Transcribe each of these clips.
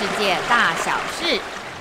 世界大小事。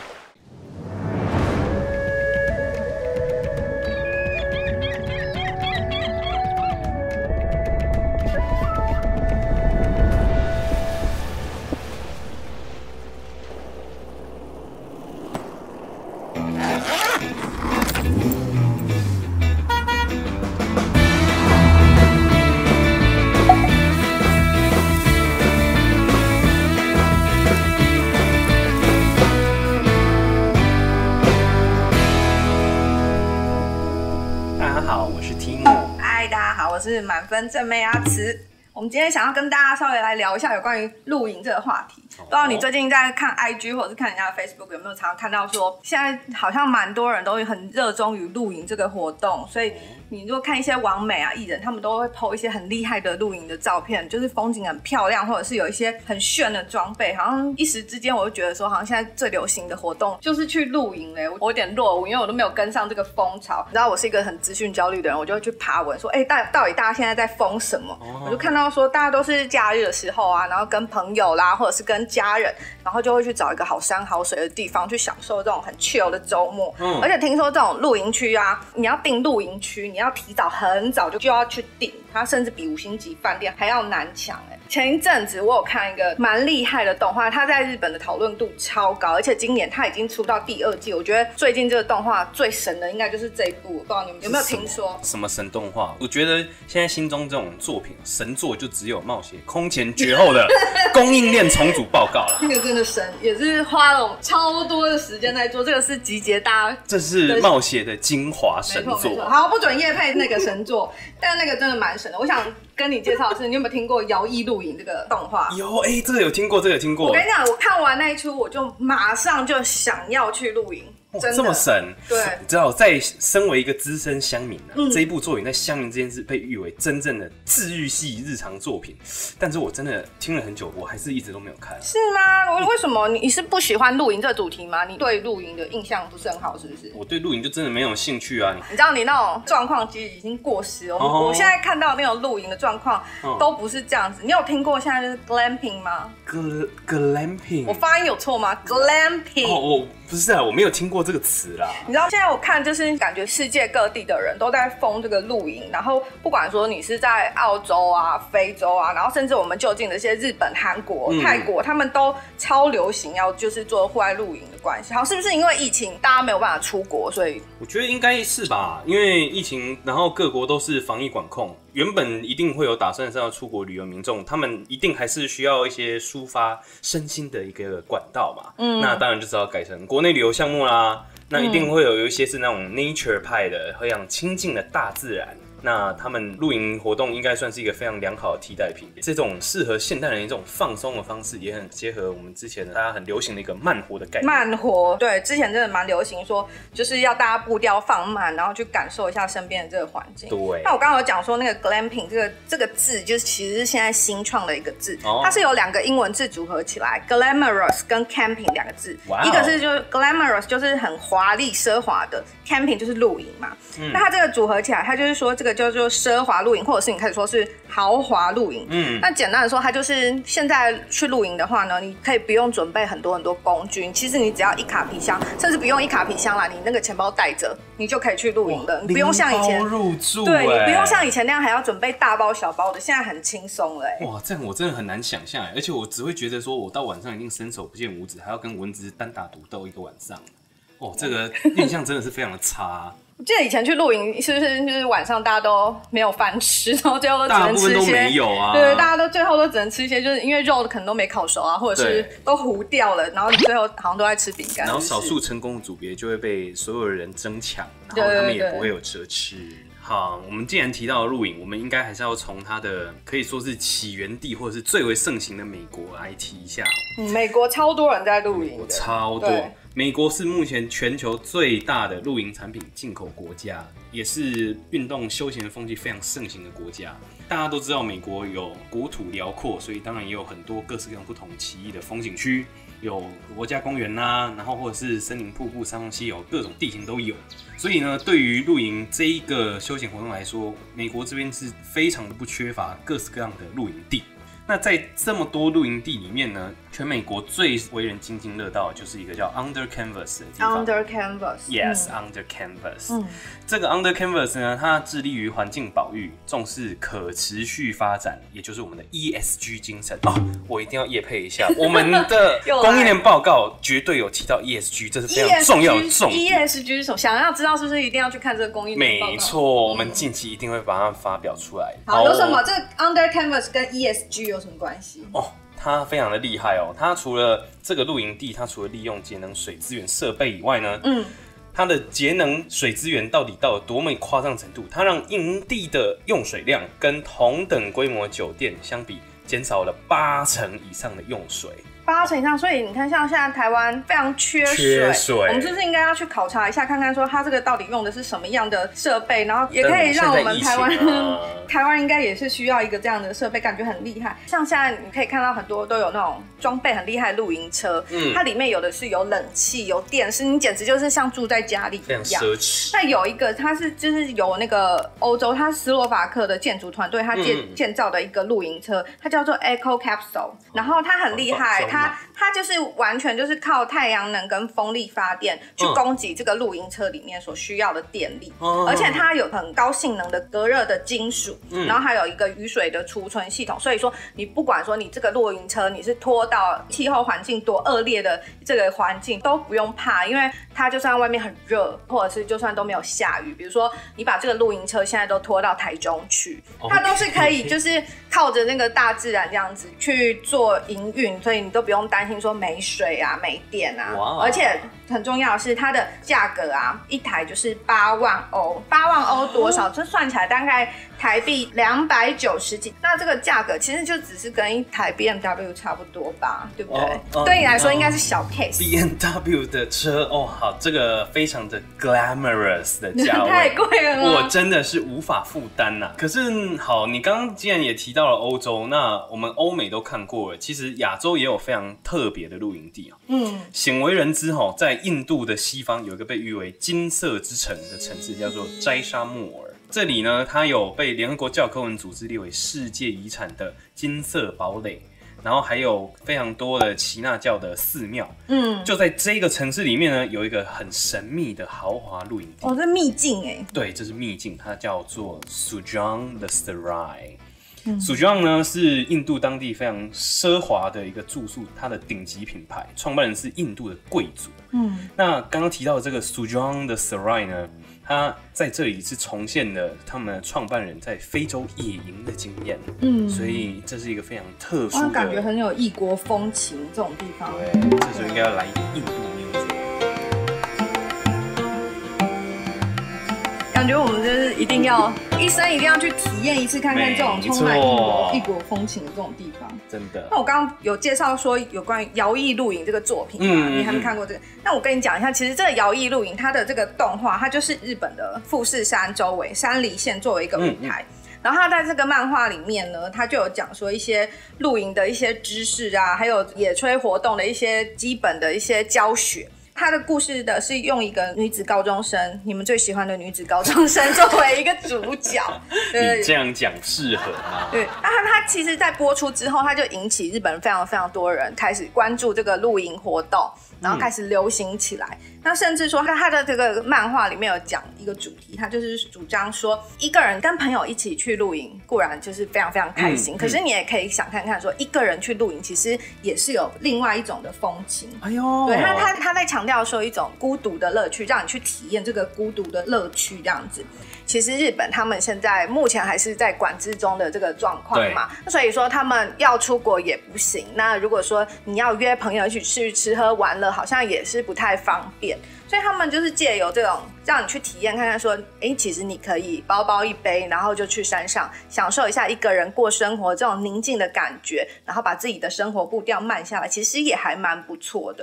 我是满分正妹阿慈。我们今天想要跟大家稍微来聊一下有关于露营这个话题。不知道你最近在看 IG 或者是看人家的 Facebook 有没有常常看到说，现在好像蛮多人都很热衷于露营这个活动，所以你如果看一些网美啊艺人，他们都会 po 一些很厉害的露营的照片，就是风景很漂亮，或者是有一些很炫的装备。好像一时之间我就觉得说，好像现在最流行的活动就是去露营嘞。我有点落伍，因为我都没有跟上这个风潮。你知道我是一个很资讯焦虑的人，我就会去爬文说，到底大家现在在疯什么？我就看到说大家都是假日的时候啊，然后跟朋友啦，或者是跟家人，然后就会去找一个好山好水的地方去享受这种很 chill 的周末。而且听说这种露营区啊，你要订露营区，你要提早很早就要去订，它甚至比5星级饭店还要难抢欸。前一阵子我有看一个蛮厉害的动画，它在日本的讨论度超高，而且今年它已经出到第2季。我觉得最近这个动画最神的应该就是这一部，不知道你们有没有听说？ 什么神动画？我觉得现在心中这种作品神作就只有冒险空前绝后的供应链重组报告了。 那个真的神，也是花了超多的时间在做，这个是集结大家， 这是冒险的精华神作。 好，不准业配那个神作，但那个真的蛮神的。我想跟你介绍的是，你有没有听过《摇曳露营》这个动画？ 有，这个有听过，这个有听过。 我跟你讲，我看完那一出，我就马上就想要去露营。真的这么神， 对， 你知道，在身为一个资深乡民这一部作品在乡民之间是被誉为真正的治愈系日常作品，但是我真的听了很久，我还是一直都没有看。 是吗？为什么？你是不喜欢露营这个主题吗？你对露营的印象不是很好，是不是？ 我对露营就真的没有兴趣啊！ 你知道你那种状况其实已经过时了。我现在看到那种露营的状况都不是这样子。你有听过现在就是 glamping 吗 ？glamping， 我发音有错吗 ？glamping。 不是啊，我没有听过这个词啦。 你知道现在我看就是感觉世界各地的人都在疯这个露营，然后不管说你是在澳洲啊、非洲啊，然后甚至我们就近的一些日本、韩国、泰国，他们都超流行要就是做户外露营的关系。好，是不是因为疫情大家没有办法出国，所以？ 我觉得应该是吧，因为疫情，然后各国都是防疫管控。原本一定会有打算是要出国旅游民众，他们一定还是需要一些抒发身心的一个管道嘛。那当然就是要改成国内旅游项目啦。那一定会有一些是那种 nature 派的，会让亲近的大自然。那他们露营活动应该算是一个非常良好的替代品，这种适合现代人一种放松的方式，也很结合我们之前大家很流行的一个慢活的概念。 慢活，对，之前真的蛮流行说，就是要大家步调放慢，然后去感受一下身边的这个环境。 对。 那我刚刚有讲说那个 glamping 这个字，就是其实是现在新创的一个字，它是由2个英文字组合起来 ，glamorous 跟 camping2个字，一个是就是 glamorous 就是很华丽奢华的 ，camping 就是露营嘛。那它这个组合起来，它就是说这个叫做奢华露营，或者是你可以说是豪华露营。那简单的说，它就是现在去露营的话呢，你可以不用准备很多工具，其实你只要1卡皮箱，甚至不用1卡皮箱啦，你那个钱包带着，你就可以去露营了。你不用像以前入住， 对，你不用像以前那样还要准备大包小包的，现在很轻松了。 哇，这样我真的很难想象，而且我只会觉得说，我到晚上一定伸手不见五指，还要跟蚊子单打独斗一个晚上。这个印象真的是非常的差。 我记得以前去露营，是不是就是晚上大家都没有饭吃，然后最后都只能吃一些，大部分都没有啊。 对，大家都最后都只能吃一些，就是因为肉可能都没烤熟啊，或者是都糊掉了，然后你最后好像都在吃饼干。 然后少数成功的组别就会被所有人争抢，然后他们也不会有得吃。好，我们既然提到露营，我们应该还是要从它的可以说是起源地或者是最为盛行的美国来提一下。 美国超多人在露营的， 超多。美国是目前全球最大的露营产品进口国家，也是运动休闲风气非常盛行的国家。大家都知道美国有国土辽阔，所以当然也有很多各式各样不同奇异的风景区，有国家公园啦，然后或者是森林、瀑布、山峰、溪流，各种地形都有。所以呢，对于露营这一个休闲活动来说，美国这边是非常的不缺乏各式各样的露营地。 那在这么多露营地里面呢，全美国最为人津津乐道的就是一个叫 Under Canvas 的地方。 Under Canvas。Yes，Under Canvas。这个 Under Canvas 呢，它致力于环境保育，重视可持续发展，也就是我们的 ESG 精神。我一定要业配一下，我们的供应链报告绝对有提到 ESG， 这是非常重要的重点。 ESG 想要知道是不是一定要去看这个供应链报告？ 没错，我们近期一定会把它发表出来。 好，有什么？这个 Under Canvas 跟 ESG 有什么关系？ 它非常的厉害哦。它除了这个露营地，它除了利用节能水资源设备以外呢，它的节能水资源到底到了多么夸张程度？它让营地的用水量跟同等规模酒店相比，减少了80%以上的用水。 80%以上，所以你看，像现在台湾非常缺水，我们是不是应该要去考察一下，看看说它这个到底用的是什么样的设备，然后也可以让我们台湾应该也是需要一个这样的设备，感觉很厉害。像现在你可以看到很多都有那种装备很厉害的露营车，它里面有的是有冷气、有电视，你简直就是像住在家里一样， 非常奢侈。 那有一个它是就是有那个欧洲，它斯洛伐克的建筑团队，它建造的一个露营车，它叫做 Eco Capsule， 然后它很厉害，它就是完全就是靠太阳能跟风力发电去供给这个露营车里面所需要的电力，而且它有很高性能的隔热的金属，然后还有一个雨水的储存系统，所以说你不管说你这个露营车你是拖到气候环境多恶劣的这个环境都不用怕，因为它就算外面很热，或者是就算都没有下雨，比如说你把这个露营车现在都拖到台中去，它都是可以就是靠着那个大自然这样子去做营运，所以你都不用担心说没水啊、没电啊，而且很重要的是它的价格啊，一台就是8万欧，8万欧多少？这算起来大概台币290几，那这个价格其实就只是跟一台 BMW 差不多吧，对不对？对你来说应该是小 case。 BMW 的车好，这个非常的 glamorous 的价位， 太贵了， 我真的是无法负担呐。可是好，你刚刚既然也提到了欧洲，那我们欧美都看过了，其实亚洲也有非常特别的露营地鲜为人知在印度的西方有一个被誉为金色之城的城市，叫做斋沙木尔。这里呢，它有被联合国教科文组织列为世界遗产的金色堡垒，然后还有非常多的耆那教的寺庙。就在这个城市里面呢，有一个很神秘的豪华露营地。 这秘境哎。 对，这是秘境，它叫做 Sujong the Sarai。Sujong 呢是印度当地非常奢华的一个住宿，它的顶级品牌，创办人是印度的贵族。那刚刚提到的这个 Sujong the Sarai 呢，它在这里是重现了他们的创办人在非洲野营的经验。所以这是一个非常特殊的， 感觉很有异国风情这种地方。 对，这时候应该要来印度music。 感觉我们就是一生一定要去体验一次，看看这种充满异国风情的这种地方。 真的。 那我刚刚有介绍说有关于摇曳露营这个作品嘛，你还没看过这个？那我跟你讲一下，其实这个摇曳露营它的这个动画，它就是日本的富士山周围山梨县作为一个舞台。然后他在这个漫画里面呢，他就有讲说一些露营的一些知识啊，还有野炊活动的一些基本的一些教学。他的故事的是用一个女子高中生，你们最喜欢的女子高中生作为一个主角。 你这样讲适合吗？ 对，那他其实在播出之后，他就引起日本人非常非常多人开始关注这个露营活动，然后开始流行起来。那甚至说他的这个漫画里面有讲一个主题，他就是主张说，一个人跟朋友一起去露营固然就是非常非常开心，可是你也可以想看看说，一个人去露营其实也是有另外一种的风情。 哎呦， 对，他在强调说一种孤独的乐趣，让你去体验这个孤独的乐趣这样子。其实日本他们现在目前还是在管制中的这个状况嘛，所以说他们要出国也不行。那如果说你要约朋友一起去吃喝玩乐，好像也是不太方便。所以他们就是借由这种让你去体验看看说，其实你可以包包一杯，然后就去山上享受一下一个人过生活这种宁静的感觉，然后把自己的生活步调慢下来，其实也还蛮不错的。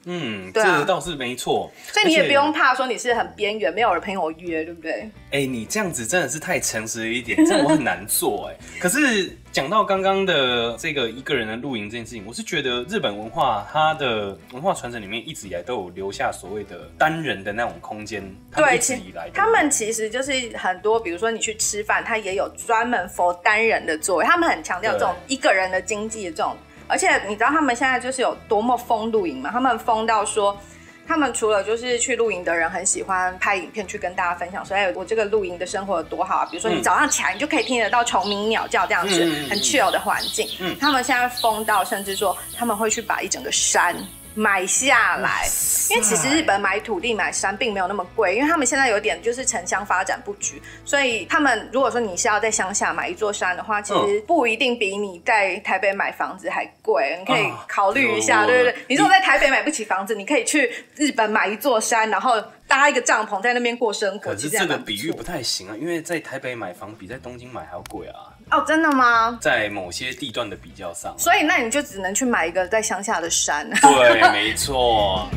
对啊，这倒是没错。 所以你也不用怕说你是很边缘，没有人朋友约，对不对？ 你这样子真的是太诚实了一点，这样我很难做可是讲到刚刚的这个一个人的露营这件事情，我是觉得日本文化它的文化传承里面一直以来都有留下所谓的单人的那种空间。 对， 一直以来他们其实就是很多，比如说你去吃饭，他也有专门 for 单人的座位，他们很强调这种一个人的经济的这种。而且你知道他们现在就是有多么疯露营吗？他们疯到说，他们除了就是去露营的人很喜欢拍影片去跟大家分享说，我这个露营的生活有多好啊！比如说你早上起来，你就可以听得到虫鸣鸟叫这样子，很 chill 的环境。他们现在疯到甚至说他们会去把一整个山买下来，因为其实日本买土地买山并没有那么贵，因为他们现在有点就是城乡发展不局，所以他们如果说你是要在乡下买一座山的话，其实不一定比你在台北买房子还贵，你可以考虑一下，对不对？你如果在台北买不起房子，你可以去日本买一座山，然后搭一个帐篷在那边过生活。 可是这个比喻不太行啊，因为在台北买房比在东京买还要贵啊。 哦，真的吗？ 在某些地段的比较上， 所以那你就只能去买一个在乡下的山。 对，没错。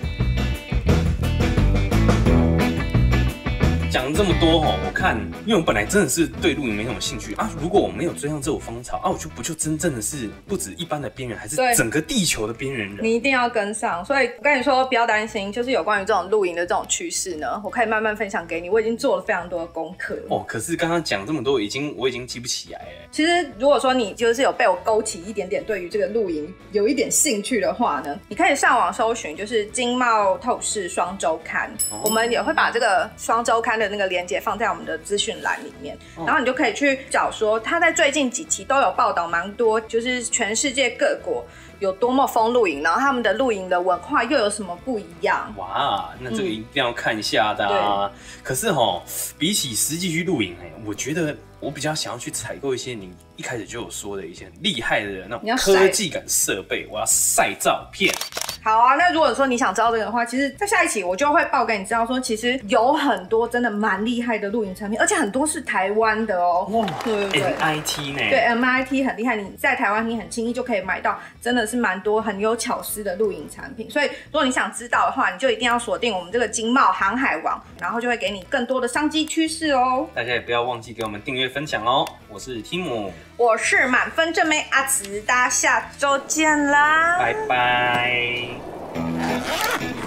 讲了这么多我看，因为我本来真的是对露营没什么兴趣啊。如果我没有追上这种风潮我不就真正的是不止一般的边缘，还是整个地球的边缘人？ 你一定要跟上。所以我跟你说，不要担心，就是有关于这种露营的这种趋势呢，我可以慢慢分享给你。我已经做了非常多的功课可是刚刚讲这么多，我已经记不起来其实如果说你就是有被我勾起一点点对于这个露营有一点兴趣的话呢，你可以上网搜寻，就是经贸透视双周刊。我们也会把这个双周刊的那个连结放在我们的资讯栏里面，然后你就可以去找说他在最近几期都有报道蛮多，就是全世界各国有多么疯露营，然后他们的露营的文化又有什么不一样。 哇，那这个一定要看一下的啊。可是比起实际去露营我觉得我比较想要去采购一些你一开始就有说的一些很厉害的那种科技感设备，我要晒照片。 好啊，那如果说你想知道这个的话，其实在下一期我就会报给你知道说，其实有很多真的蛮厉害的露营产品，而且很多是台湾的对对对 MIT 呢？ 对 MIT 很厉害，你在台湾你很轻易就可以买到，真的是蛮多很有巧思的露营产品。所以如果你想知道的话，你就一定要锁定我们这个经贸航海网，然后就会给你更多的商机趋势大家也不要忘记给我们订阅分享我是 Tim， 我是满分正妹阿慈，大家下周见啦， 拜拜。